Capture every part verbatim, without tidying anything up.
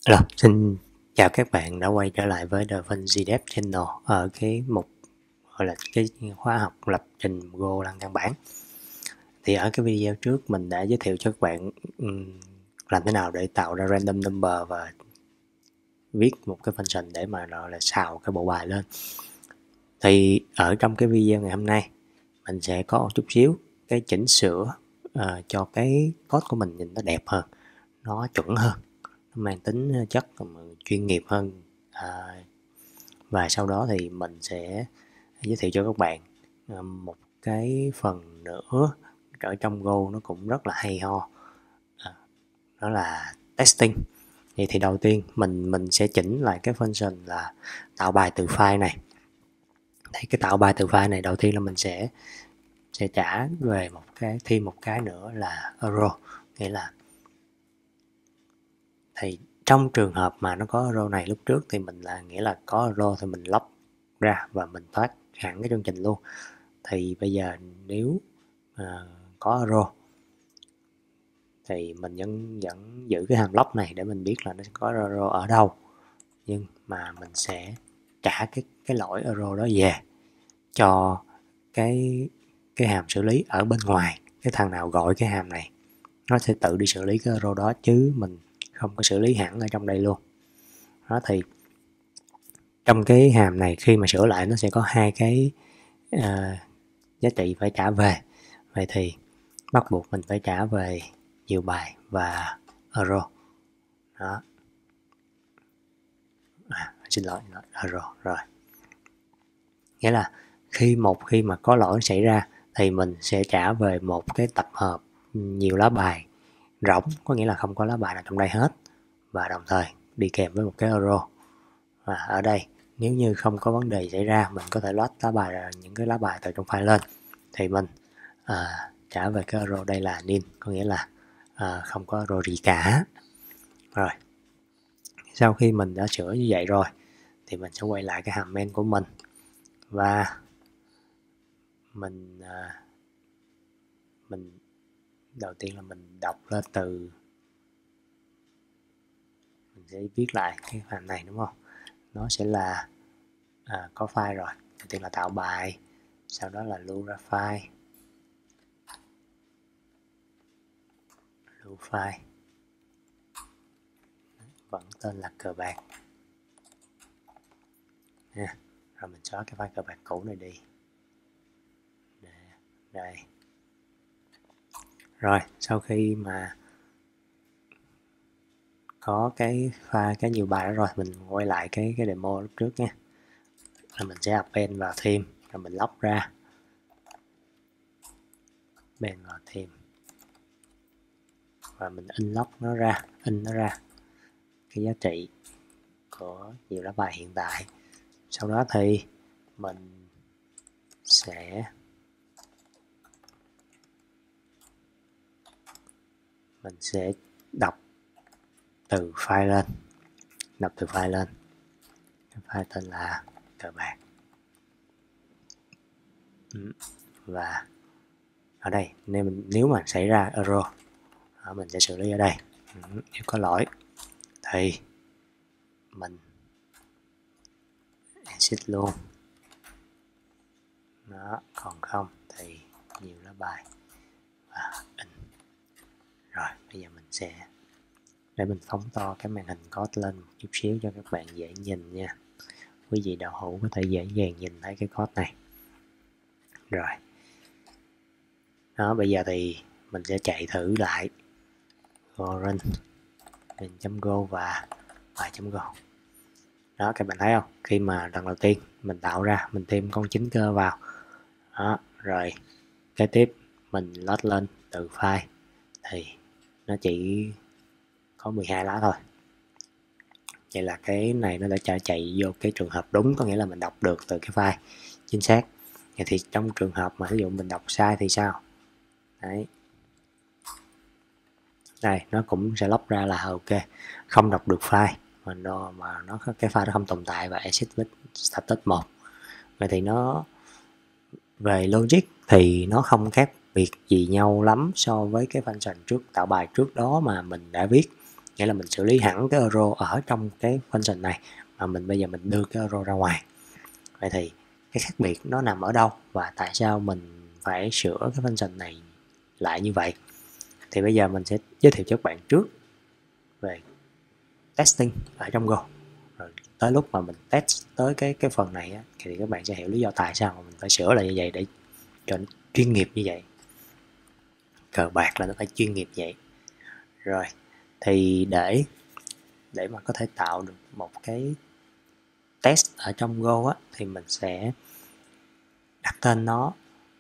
Rồi, xin chào các bạn đã quay trở lại với The Vinci Dev Channel ở cái mục gọi là cái khóa học lập trình Go lăng căn bản. Thì ở cái video trước mình đã giới thiệu cho các bạn um, làm thế nào để tạo ra random number và viết một cái function để mà gọi là xào cái bộ bài lên. Thì ở trong cái video ngày hôm nay mình sẽ có một chút xíu cái chỉnh sửa uh, cho cái code của mình nhìn nó đẹp hơn, nó chuẩn hơn, nó mang tính chất chuyên nghiệp hơn. À, và sau đó thì mình sẽ giới thiệu cho các bạn à, một cái phần nữa ở trong Go nó cũng rất là hay ho, à, đó là testing. Vậy thì đầu tiên mình mình sẽ chỉnh lại cái function là tạo bài từ file này. Thì cái tạo bài từ file này đầu tiên là mình sẽ sẽ trả về một cái thêm một cái nữa là arrow, nghĩa là thì trong trường hợp mà nó có arrow này lúc trước thì mình là nghĩa là có arrow thì mình lóc ra và mình thoát hẳn cái chương trình luôn. Thì bây giờ nếu à, có arrow thì mình vẫn vẫn giữ cái hàm lock này để mình biết là nó có arrow ở đâu, nhưng mà mình sẽ trả cái cái lỗi arrow đó về cho cái cái hàm xử lý ở bên ngoài. Cái thằng nào gọi cái hàm này nó sẽ tự đi xử lý cái arrow đó, chứ mình không có xử lý hẳn ở trong đây luôn. Đó thì trong cái hàm này khi mà sửa lại nó sẽ có hai cái uh, giá trị phải trả về. Vậy thì bắt buộc mình phải trả về nhiều bài và arrow. Đó. À, xin lỗi, arrow rồi. Nghĩa là khi một khi mà có lỗi xảy ra thì mình sẽ trả về một cái tập hợp nhiều lá bài rỗng, có nghĩa là không có lá bài nào trong đây hết, và đồng thời đi kèm với một cái arrow. Và ở đây nếu như không có vấn đề xảy ra, mình có thể load lá bài những cái lá bài từ trong file lên, thì mình à, trả về cái arrow đây là nil, có nghĩa là à, không có arrow gì cả. Rồi sau khi mình đã sửa như vậy rồi thì mình sẽ quay lại cái hàm main của mình và mình à, mình đầu tiên là mình đọc lên từ, mình sẽ viết lại cái hàm này đúng không. Nó sẽ là à, có file rồi, đầu tiên là tạo bài, sau đó là lưu ra file, lưu file vẫn tên là cờ bạc nha. Rồi mình xóa cái file cờ bạc cũ này đi. Đây. Rồi sau khi mà có cái file cái nhiều bài đó rồi, mình quay lại cái cái demo lúc trước nha. Là mình sẽ append vào thêm, rồi mình lock ra, append vào thêm và mình unlock nó ra, in nó ra cái giá trị của nhiều lá bài hiện tại. Sau đó thì mình sẽ mình sẽ đọc từ file lên, đọc từ file lên, cái file tên là cờ bạc. Và ở đây nếu mình nếu mà xảy ra error mình sẽ xử lý ở đây. Nếu có lỗi thì mình exit luôn, nó còn không thì nhiều lá bài và in. Rồi bây giờ mình sẽ để mình phóng to cái màn hình code lên một chút xíu cho các bạn dễ nhìn nha. Quý vị đạo hữu có thể dễ dàng nhìn thấy cái code này. Rồi đó, bây giờ thì mình sẽ chạy thử lại go run mình.go và bài.go. Đó các bạn thấy không, khi mà lần đầu tiên mình tạo ra, mình thêm con chính cơ vào đó, rồi kế tiếp mình load lên từ file thì nó chỉ có mười hai lá thôi. Vậy là cái này nó đã chạy chạy vô cái trường hợp đúng, có nghĩa là mình đọc được từ cái file chính xác. Vậy thì trong trường hợp mà ví dụ mình đọc sai thì sao? Đấy, đây nó cũng sẽ lóc ra là ok, không đọc được file mà nó mà nó cái file nó không tồn tại và exit with status một. Vậy thì nó về logic thì nó không khác biệt gì nhau lắm so với cái function trước tạo bài trước đó mà mình đã viết. nghĩa là mình xử lý hẳn cái euro ở trong cái function này, mà mình bây giờ mình đưa cái euro ra ngoài. Vậy thì cái khác biệt nó nằm ở đâu và tại sao mình phải sửa cái function này lại như vậy? Thì bây giờ mình sẽ giới thiệu cho các bạn trước về testing ở trong Go, rồi tới lúc mà mình test tới cái cái phần này á, thì các bạn sẽ hiểu lý do tại sao mà mình phải sửa lại như vậy để cho nó chuyên nghiệp như vậy. Cờ bạc là nó phải chuyên nghiệp vậy. Rồi thì để để mà có thể tạo được một cái test ở trong Go á, thì mình sẽ đặt tên nó.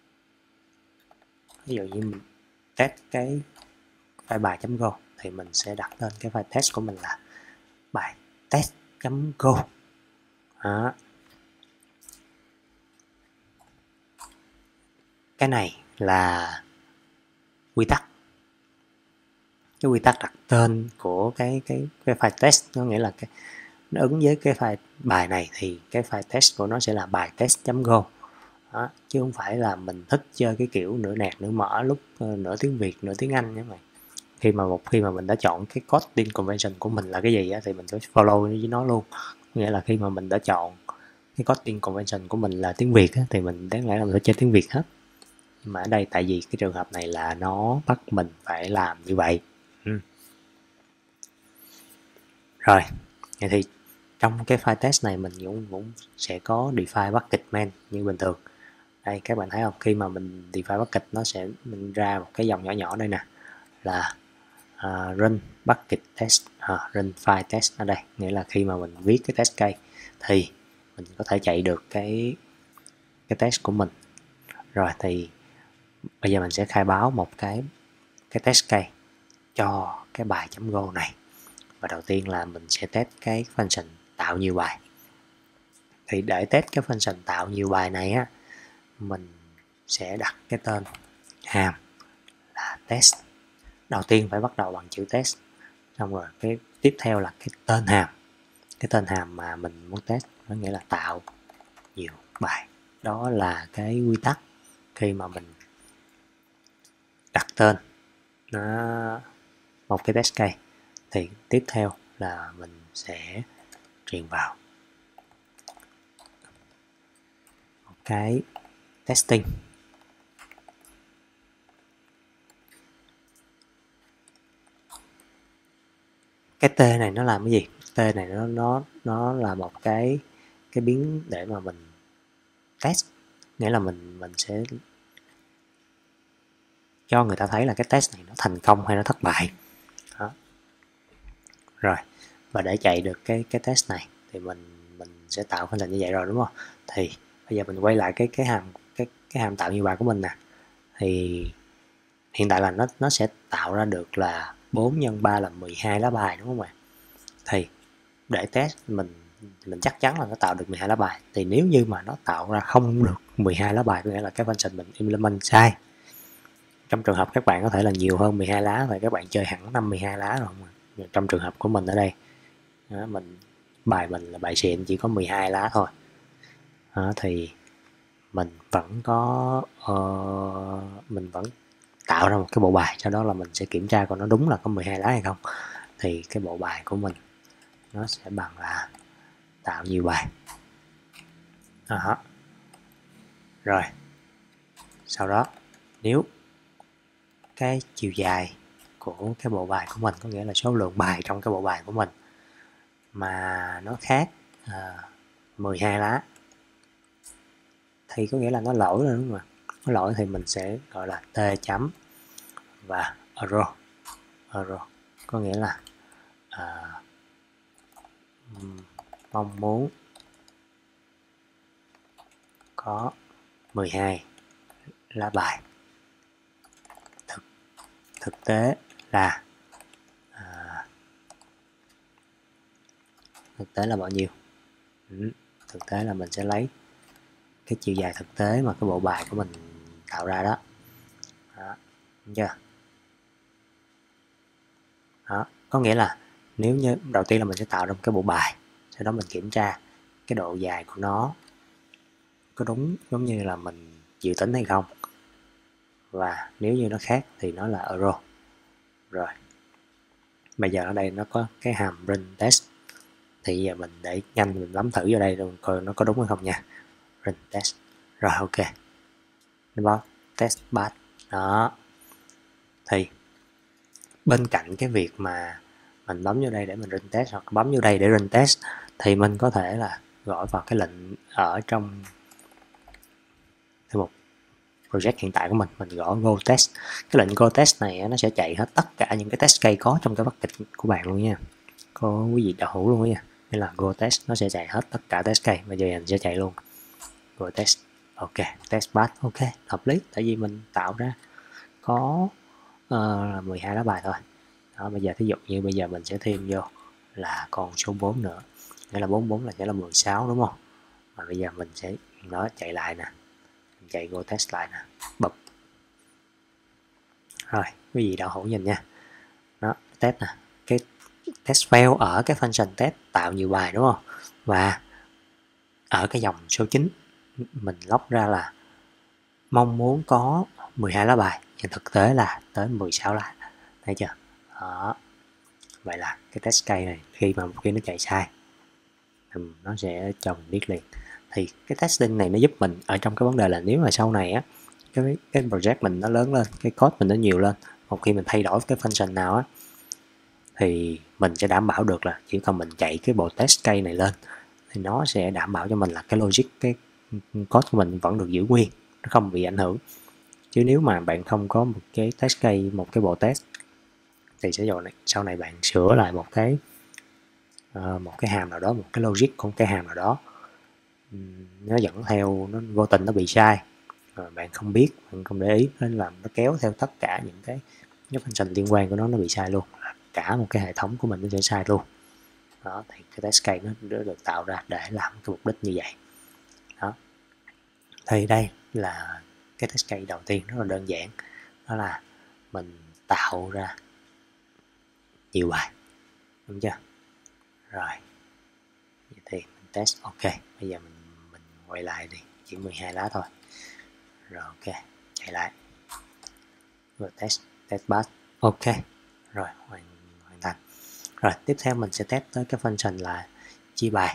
Ví dụ như mình test cái file bài.go thì mình sẽ đặt tên cái file test của mình là bài test.go. Đó. Cái này là quy tắc, cái quy tắc đặt tên của cái cái cái file test, có nghĩa là cái nó ứng với cái file bài này thì cái file test của nó sẽ là bài test.go. Đó, chứ không phải là mình thích chơi cái kiểu nửa nạc nửa mở, lúc nửa tiếng Việt nửa tiếng Anh. Mà khi mà một khi mà mình đã chọn cái coding convention của mình là cái gì á, thì mình phải follow với nó luôn. Nghĩa là khi mà mình đã chọn cái coding convention của mình là tiếng Việt á, thì mình đáng lẽ là mình phải chơi tiếng Việt hết. Nhưng mà ở đây tại vì cái trường hợp này là nó bắt mình phải làm như vậy. ừ. Rồi vậy thì trong cái file test này mình cũng, cũng sẽ có define bucket main như bình thường. Đây các bạn thấy không, khi mà mình define bucket nó sẽ mình ra một cái dòng nhỏ nhỏ đây nè, là uh, run bucket test, uh, run file test ở đây, nghĩa là khi mà mình viết cái test case thì mình có thể chạy được cái cái test của mình. Rồi thì bây giờ mình sẽ khai báo một cái cái test case cho cái bài.go này. Và đầu tiên là mình sẽ test cái function tạo nhiều bài. Thì để test cái function tạo nhiều bài này á, mình sẽ đặt cái tên hàm là test. Đầu tiên phải bắt đầu bằng chữ test, xong rồi cái tiếp theo là cái tên hàm, cái tên hàm mà mình muốn test, có nghĩa là tạo nhiều bài. Đó là cái quy tắc khi mà mình đặt tên nó một cái test case. Thì tiếp theo là mình sẽ truyền vào một cái testing. Cái T này nó làm cái gì? T này nó nó nó là một cái cái biến để mà mình test, nghĩa là mình mình sẽ cho người ta thấy là cái test này nó thành công hay nó thất bại. Đó. Rồi, và để chạy được cái cái test này thì mình mình sẽ tạo function như vậy rồi, đúng không? Thì bây giờ mình quay lại cái cái hàm cái cái hàm tạo nhiều bài của mình nè. Thì hiện tại là nó nó sẽ tạo ra được là bốn nhân ba là mười hai lá bài, đúng không ạ? Thì để test mình mình chắc chắn là nó tạo được mười hai lá bài. Thì nếu như mà nó tạo ra không được mười hai lá bài, có nghĩa là cái function mình implement sai. Trong trường hợp các bạn có thể là nhiều hơn mười hai lá, và các bạn chơi hẳn năm mươi hai lá rồi. Nhưng trong trường hợp của mình ở đây, đó, mình bài mình là bài xịn chỉ có mười hai lá thôi. Đó, thì mình vẫn có uh, mình vẫn tạo ra một cái bộ bài, sau đó là mình sẽ kiểm tra coi nó đúng là có mười hai lá hay không. Thì cái bộ bài của mình nó sẽ bằng là tạo nhiều bài. Đó. Rồi sau đó nếu cái chiều dài của cái bộ bài của mình, có nghĩa là số lượng bài trong cái bộ bài của mình mà nó khác à, mười hai lá, thì có nghĩa là nó lỗi rồi, đúng không ạ? Nó lỗi thì mình sẽ gọi là t chấm và error. Error có nghĩa là à, mong muốn có mười hai lá bài, thực thực tế là à, thực tế là bao nhiêu? Ừ, thực tế là mình sẽ lấy cái chiều dài thực tế mà cái bộ bài của mình tạo ra đó. Đó, đúng chưa? Đó, có nghĩa là nếu như đầu tiên là mình sẽ tạo ra một cái bộ bài, sau đó mình kiểm tra cái độ dài của nó có đúng giống như là mình dự tính hay không, và nếu như nó khác thì nó là error. Rồi Bây giờ ở đây nó có cái hàm run test, thì giờ mình để nhanh mình bấm thử vào đây luôn coi nó có đúng hay không nha. Run test rồi, ok, nó báo test pass đó. Thì bên cạnh cái việc mà mình bấm vô đây để mình run test hoặc bấm vô đây để run test, thì mình có thể là gọi vào cái lệnh ở trong cái mục project hiện tại của mình, mình gõ go test. Cái lệnh go test này nó sẽ chạy hết tất cả những cái test case có trong cái bucket của bạn luôn nha, có quý vị đào hữu luôn nha. Nên là go test nó sẽ chạy hết tất cả test case. Bây giờ mình sẽ chạy luôn go test, ok, test pass, ok, hợp lý, tại vì mình tạo ra có uh, mười hai lá bài thôi đó. Bây giờ thí dụ như bây giờ mình sẽ thêm vô là con số bốn nữa, nghĩa là bốn mươi bốn là sẽ là mười sáu đúng không. Mà bây giờ mình sẽ nó chạy lại nè, mình chạy go test lại nè, bập rồi, quý vị đào hữu nhìn nha, đó test nè, cái test fail ở cái function test tạo nhiều bài đúng không, và ở cái dòng số chín mình log ra là mong muốn có mười hai lá bài, nhưng thực tế là tới mười sáu lá, thấy chưa đó. Vậy là cái test case này khi mà một khi nó chạy sai nó sẽ cho mình biết liền. Thì cái testing này nó giúp mình ở trong cái vấn đề là nếu mà sau này á cái cái project mình nó lớn lên, cái code mình nó nhiều lên, một khi mình thay đổi cái function nào á thì mình sẽ đảm bảo được là chỉ cần mình chạy cái bộ test case này lên thì nó sẽ đảm bảo cho mình là cái logic, cái code của mình vẫn được giữ nguyên, nó không bị ảnh hưởng. Chứ nếu mà bạn không có một cái test case, một cái bộ test thì sẽ này, sau này bạn sửa lại một cái uh, một cái hàm nào đó, một cái logic của cái hàm nào đó, nó dẫn theo, nó vô tình nó bị sai rồi bạn không biết, bạn không để ý, nên là nó kéo theo tất cả những cái cái function liên quan của nó nó bị sai luôn, cả một cái hệ thống của mình nó sẽ sai luôn đó. Thì cái test case nó được tạo ra để làm cái mục đích như vậy đó. Thì đây là cái test case đầu tiên, rất là đơn giản, đó là mình tạo ra nhiều bài, đúng chưa. Rồi vậy thì mình test, ok, bây giờ mình mình quay lại đi, chỉ mười hai lá thôi. Rồi ok, chạy lại rồi test test pass, ok, rồi hoàn hoàn thành. Rồi tiếp theo mình sẽ test tới cái function là chia bài.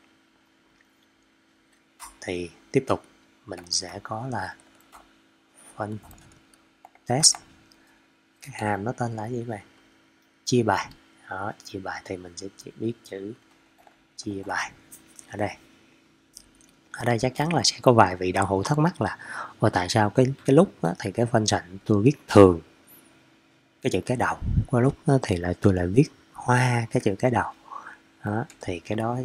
Thì tiếp tục mình sẽ có là fun test, cái hàm nó tên là gì vậy, chia bài đó. Chia bài thì mình sẽ chỉ biết chữ chia bài ở đây. Ở đây chắc chắn là sẽ có vài vị đạo hữu thắc mắc là ôi tại sao cái cái lúc đó, thì cái function tôi viết thường cái chữ cái đầu, qua lúc đó thì lại tôi lại viết hoa cái chữ cái đầu đó. Thì cái đó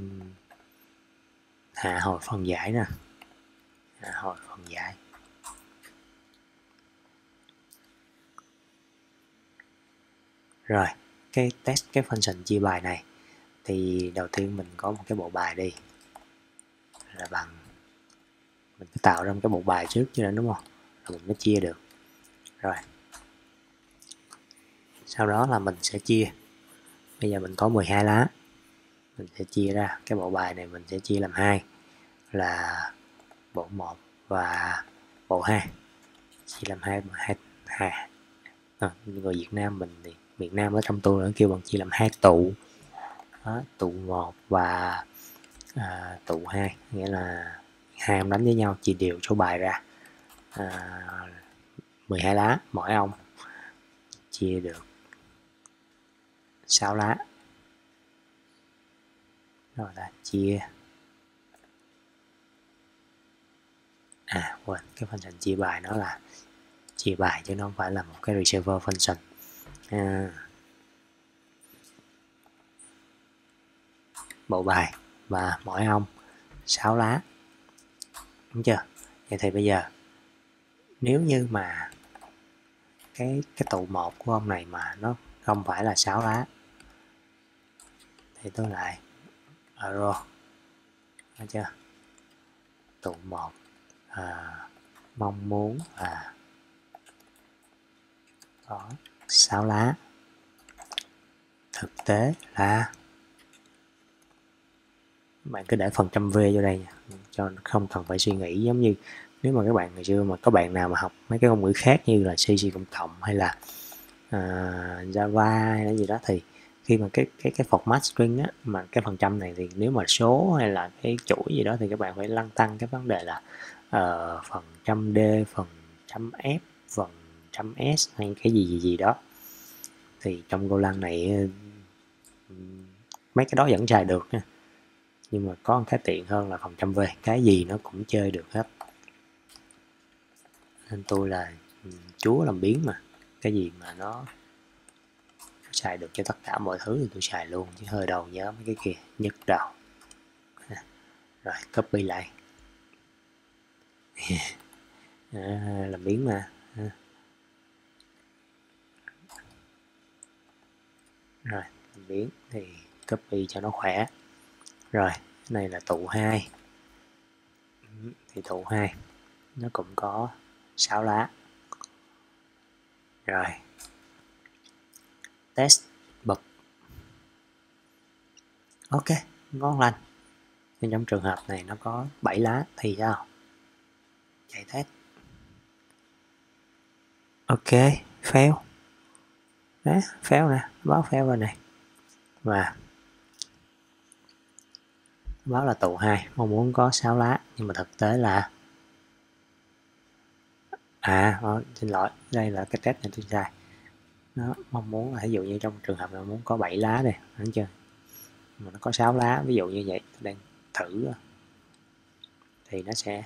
hạ hồi phần giải nè, hạ hồi phần giải. Rồi cái test cái function chia bài này thì đầu tiên mình có một cái bộ bài đi, là bằng mình phải tạo ra một cái bộ bài trước chứ, đúng không, rồi mình mới chia được. Rồi sau đó là mình sẽ chia, bây giờ mình có mười hai lá, mình sẽ chia ra cái bộ bài này, mình sẽ chia làm hai, là bộ một và bộ hai, chia làm hai, hai, hai. À, người Việt Nam mình thì Việt Nam ở trong tôi nó kêu bằng chia làm hai tụ đó, tụ một và à, tụ hai, nghĩa là hai ông đánh với nhau chia đều số bài ra, à, mười hai lá, mỗi ông chia được sáu lá. Rồi là chia, à quên, cái function chia bài nó là chia bài chứ nó không phải là một cái receiver function. À, bộ bài và mỗi ông sáu lá, đúng chưa. Vậy thì bây giờ nếu như mà cái cái tụ một của ông này mà nó không phải là sáu lá thì tôi lại arrow, thấy chưa, tụ một à, mong muốn là có sáu lá, thực tế là bạn cứ để phần trăm v vô đây nha, cho không cần phải suy nghĩ. Giống như nếu mà các bạn ngày xưa mà có bạn nào mà học mấy cái ngôn ngữ khác như là C C cộng cộng hay là uh, Java hay là gì đó, thì khi mà cái cái cái format string á, mà cái phần trăm này thì nếu mà số hay là cái chuỗi gì đó thì các bạn phải lăn tăng cái vấn đề là uh, phần trăm D, phần trăm F, phần trăm S hay cái gì gì gì đó. Thì trong Golang này mấy cái đó vẫn xài được nha, nhưng mà có một cái tiện hơn là phần trăm V, cái gì nó cũng chơi được hết. Nên tôi là chúa làm biến mà, cái gì mà nó xài được cho tất cả mọi thứ thì tôi xài luôn, chứ hơi đầu nhớ mấy cái kia nhức đầu. Rồi copy lại. À, làm biến mà. Rồi làm biến thì copy cho nó khỏe. Rồi cái này là tụ hai, thì tụ hai nó cũng có sáu lá. Rồi test bật. Ok, ngon lành. Nhưng trong trường hợp này nó có bảy lá thì sao? Chạy test. Ok, fail. Đấy, fail nè, báo fail rồi này. Và báo là tụ hai, mong muốn có sáu lá, nhưng mà thực tế là à, ó, xin lỗi, đây là cái test này tôi sai. Nó mong muốn là ví dụ như trong trường hợp là muốn có bảy lá này, đúng chưa? Mà nó có sáu lá, ví dụ như vậy, tôi đang thử thì nó sẽ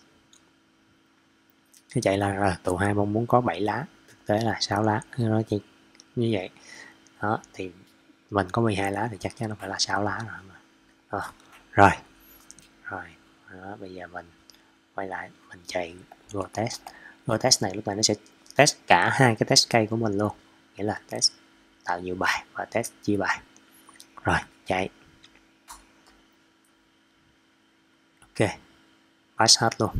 nó chạy là rồi tụ hai mong muốn có bảy lá, thực tế là sáu lá, nó chỉ như vậy. Đó thì mình có mười hai lá thì chắc chắn nó phải là sáu lá rồi. À, rồi. Rồi, đó, bây giờ mình quay lại mình chạy Go test. Go test này lúc này nó sẽ test cả hai cái test case của mình luôn, nghĩa là test tạo nhiều bài và test chia bài. Rồi chạy. Ok, pass hết luôn,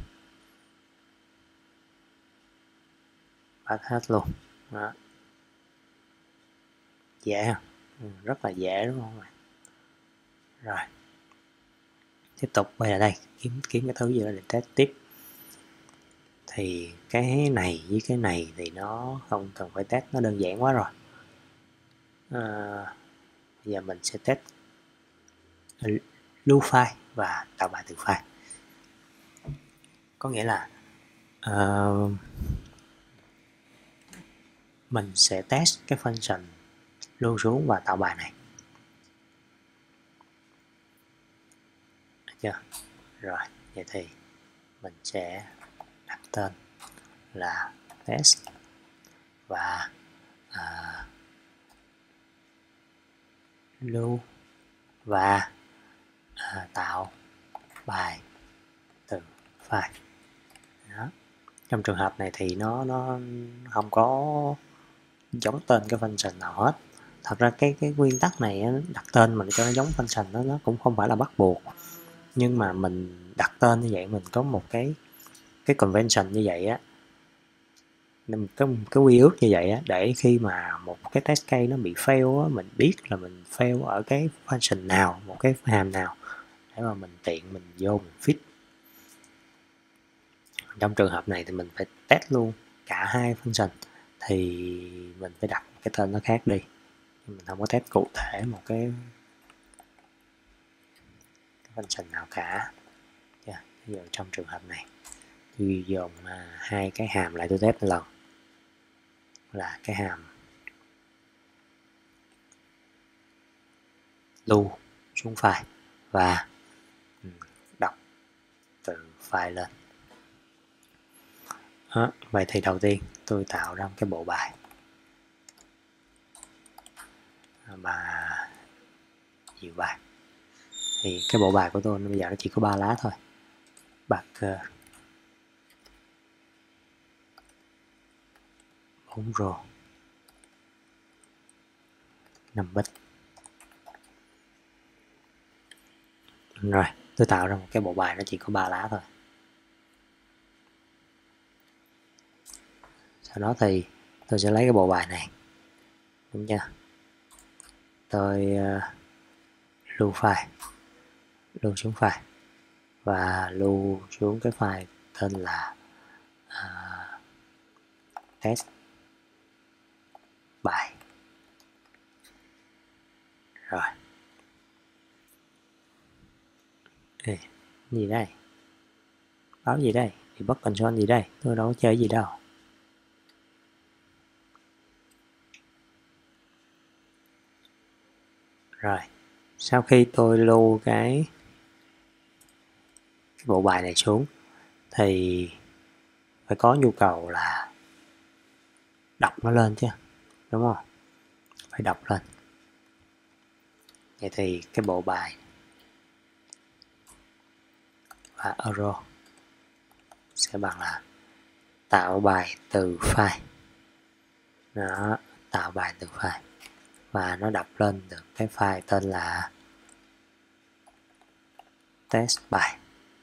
pass hết luôn. Đó. Dễ không? Ừ, rất là dễ đúng không? Rồi tiếp tục quay lại đây kiếm kiếm cái thứ gì đó để test tiếp. Thì cái này với cái này thì nó không cần phải test, nó đơn giản quá rồi. À, bây giờ mình sẽ test lưu file và tạo bài từ file. Có nghĩa là uh, mình sẽ test cái function lưu xuống và tạo bài này. Được chưa? Rồi, vậy thì mình sẽ đặt tên là test và uh, lưu và uh, tạo bài từ file. Đó. Trong trường hợp này thì nó nó không có giống tên cái function nào hết. Thật ra cái cái nguyên tắc này đặt tên mình cho nó giống function đó nó cũng không phải là bắt buộc, nhưng mà mình đặt tên như vậy mình có một cái cái convention như vậy á, cái cái quy ước như vậy á, để khi mà một cái test case nó bị fail á, mình biết là mình fail ở cái function nào, một cái hàm nào, để mà mình tiện mình vô mình fix. Trong trường hợp này thì mình phải test luôn cả hai function, thì mình phải đặt cái tên nó khác đi, mình không có test cụ thể một cái, cái function nào cả. Yeah. Ví dụ trong trường hợp này tôi dùng uh, hai cái hàm lại tôi test một lần, là cái hàm lưu xuống file và đọc từ file lên. Đó. Vậy thì đầu tiên tôi tạo ra một cái bộ bài mà nhiều bài, thì cái bộ bài của tôi bây giờ nó chỉ có ba lá thôi. Backer bốn row năm bit. Rồi tôi tạo ra một cái bộ bài nó chỉ có ba lá thôi. Sau đó thì tôi sẽ lấy cái bộ bài này, đúng chưa? Tôi uh, lưu file, lưu xuống file và lưu xuống cái file tên là uh, test Ê, gì đây? Báo gì đây? Thì bất console gì đây? Tôi đâu có chơi gì đâu. Rồi, sau khi tôi lưu cái, cái bộ bài này xuống thì phải có nhu cầu là đọc nó lên chứ, đúng không? Phải đọc lên. Vậy thì cái bộ bài và euro sẽ bằng là tạo bài từ file. Đó, tạo bài từ file và nó đọc lên được cái file tên là test bài.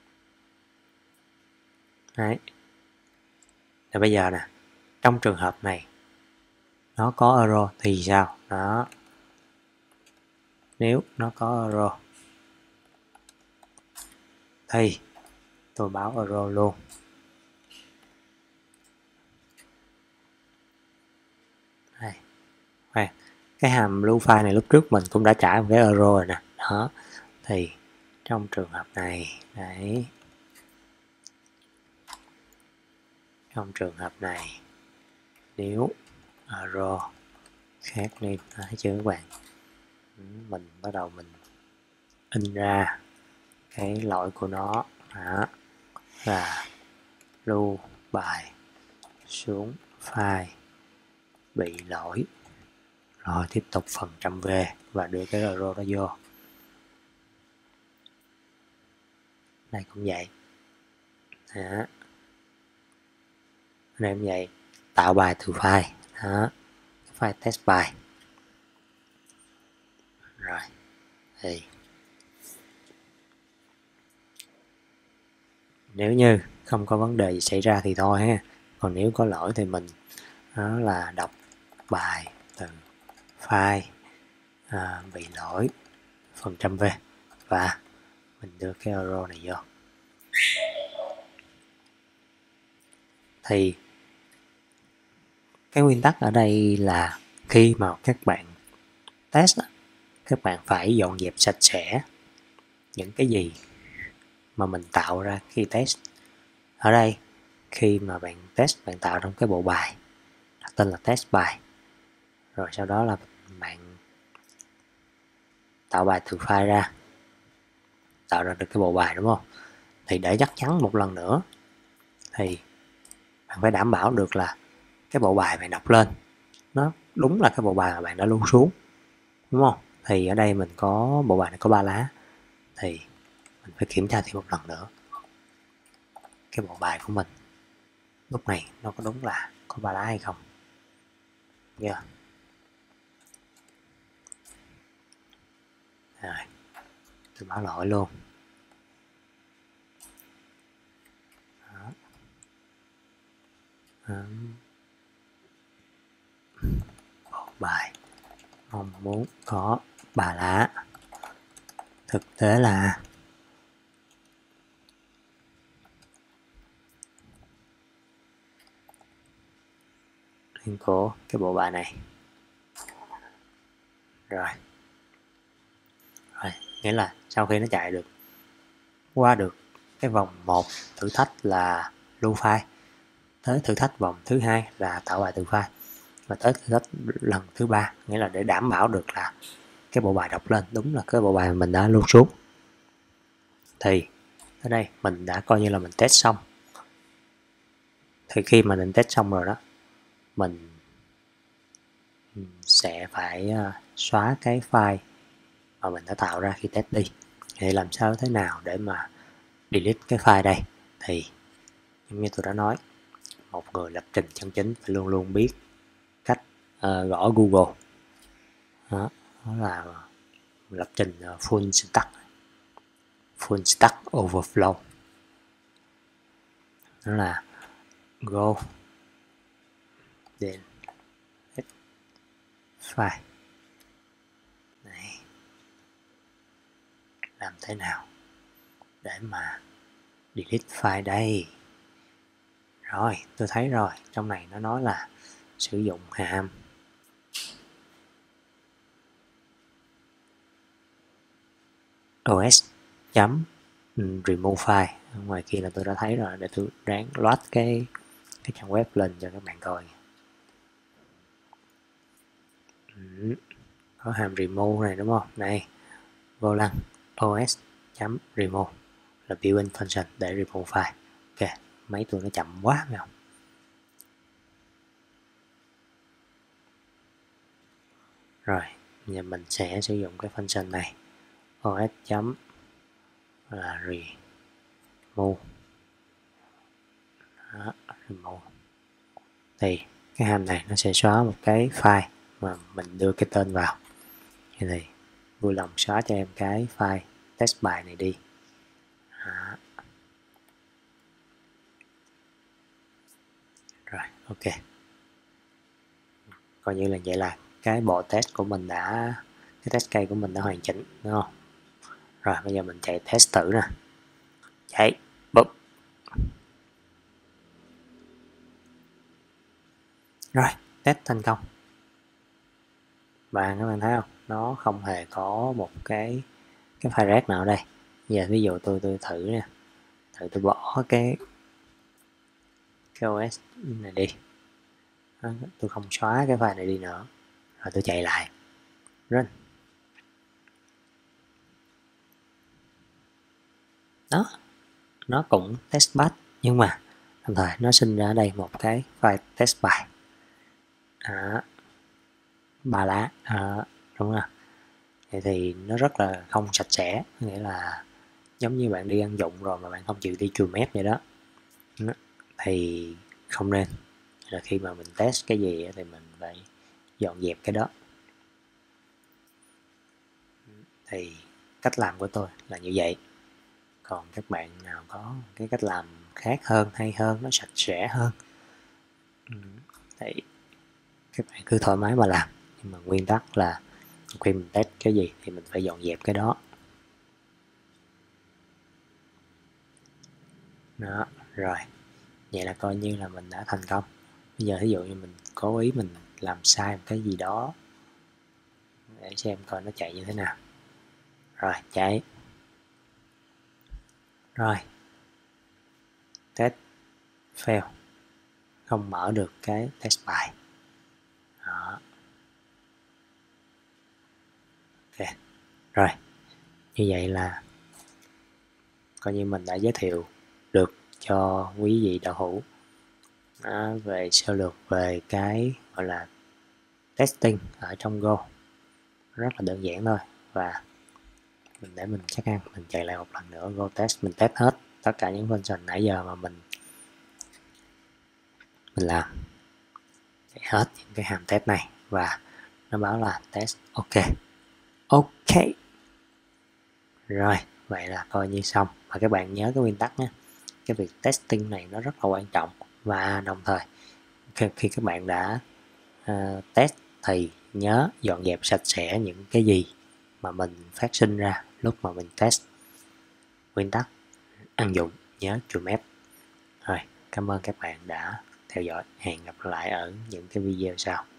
Đấy. Rồi bây giờ nè, trong trường hợp này nó có error thì sao? Đó. Nếu nó có error thì tôi báo error luôn. Đây. Đây. Cái hàm lưu file này lúc trước mình cũng đã trả một cái error rồi nè. Đó. Thì trong trường hợp này, đấy. Trong trường hợp này, nếu error khác đi, thấy chưa các bạn? Mình bắt đầu mình in ra cái lỗi của nó. Đó. Là lưu bài xuống file bị lỗi, rồi tiếp tục phần trăm v và đưa cái error đó vô. Đây cũng vậy. Đó. Đây cũng vậy, tạo bài từ file. Đó. File test bài. Rồi thì nếu như không có vấn đề gì xảy ra thì thôi ha. Còn nếu có lỗi thì mình đó là đọc bài từ file à, bị lỗi phần trăm v và mình đưa cái error này vô. Thì cái nguyên tắc ở đây là khi mà các bạn test, các bạn phải dọn dẹp sạch sẽ những cái gì mà mình tạo ra khi test. Ở đây khi mà bạn test, bạn tạo trong cái bộ bài đặt tên là test bài, rồi sau đó là bạn tạo bài từ file ra, tạo ra được cái bộ bài, đúng không? Thì để chắc chắn một lần nữa thì bạn phải đảm bảo được là cái bộ bài bạn đọc lên nó đúng là cái bộ bài mà bạn đã lưu xuống, đúng không? Thì ở đây mình có bộ bài này có ba lá, thì mình phải kiểm tra thêm một lần nữa cái bộ bài của mình lúc này nó có đúng là có ba lá hay không. Yeah. Rồi, tôi báo lỗi luôn. Đó. Đó. Bộ bài mong muốn có ba lá, thực tế là riêng của cái bộ bài này. Rồi. Rồi, nghĩa là sau khi nó chạy được qua được cái vòng một thử thách là lưu file, tới thử thách vòng thứ hai là tạo bài từ file, và tới thử thách lần thứ ba, nghĩa là để đảm bảo được là cái bộ bài đọc lên đúng là cái bộ bài mà mình đã lưu xuống, thì ở đây mình đã coi như là mình test xong. Thì khi mà mình test xong rồi đó, mình sẽ phải xóa cái file mà mình đã tạo ra khi test đi. Thì làm sao thế nào để mà delete cái file đây? Thì giống như tôi đã nói, một người lập trình chân chính phải luôn luôn biết cách uh, gõ Google. Đó, đó là lập trình full stack, full stack overflow. Đó là go delete file. Này, làm thế nào để mà delete file đây? Rồi, tôi thấy rồi, trong này nó nói là sử dụng hàm os chấm um, remove file. Ở ngoài kia là tôi đã thấy rồi, để tôi ráng load cái cái trang web lên cho các bạn coi. um, có hàm remove này đúng không? Này, Golang os.remove là built-in function để remove file. Ok, máy tôi nó chậm quá phải không? Rồi, giờ mình sẽ sử dụng cái function này, os chấm là remove. Đó, remove. Thì cái hàm này nó sẽ xóa một cái file mà mình đưa cái tên vào. Như thì vui lòng xóa cho em cái file test bài này đi. Đó. Rồi, ok. Coi như là vậy là cái bộ test của mình đã, cái test case của mình đã hoàn chỉnh, đúng không? Rồi, bây giờ mình chạy test thử nè. Chạy, búp. Rồi, test thành công. Và các bạn thấy không? Nó không hề có một cái cái file rác nào ở đây. Giờ ví dụ tôi tôi thử nè. Thử tôi bỏ cái cái ô ét này đi. Đó, tôi không xóa cái file này đi nữa. Rồi tôi chạy lại. Run. Đó, nó cũng test batch, nhưng mà đồng thời nó sinh ra ở đây một cái file test bài. Đó, ba lá. Đó, đúng không? Vậy thì nó rất là không sạch sẽ, nghĩa là giống như bạn đi ăn dụng rồi mà bạn không chịu đi chùi mép vậy đó. Đó, thì không nên, là khi mà mình test cái gì thì mình phải dọn dẹp cái đó. Thì cách làm của tôi là như vậy. Còn các bạn nào có cái cách làm khác hơn, hay hơn, nó sạch sẽ hơn thì các bạn cứ thoải mái mà làm. Nhưng mà nguyên tắc là khi mình test cái gì thì mình phải dọn dẹp cái đó. Đó, rồi. Vậy là coi như là mình đã thành công. Bây giờ ví dụ như mình cố ý mình làm sai một cái gì đó, để xem coi nó chạy như thế nào. Rồi, chạy. Rồi. Test fail. Không mở được cái test bài. Đó. Ok. Rồi. Như vậy là coi như mình đã giới thiệu được cho quý vị đạo hữu đó, về sơ lược về cái gọi là testing ở trong Go. Rất là đơn giản thôi. Và mình để mình chắc ăn, mình chạy lại một lần nữa Go test, mình test hết tất cả những function nãy giờ mà mình mình làm, chạy hết những cái hàm test này và nó báo là test ok. Ok. Rồi, vậy là coi như xong. Và các bạn nhớ cái nguyên tắc nhé, cái việc testing này nó rất là quan trọng. Và đồng thời khi các bạn đã uh, test thì nhớ dọn dẹp sạch sẽ những cái gì mà mình phát sinh ra lúc mà mình test. Nguyên tắc ăn dụng, nhớ chùi mép. Rồi, cảm ơn các bạn đã theo dõi. Hẹn gặp lại ở những cái video sau.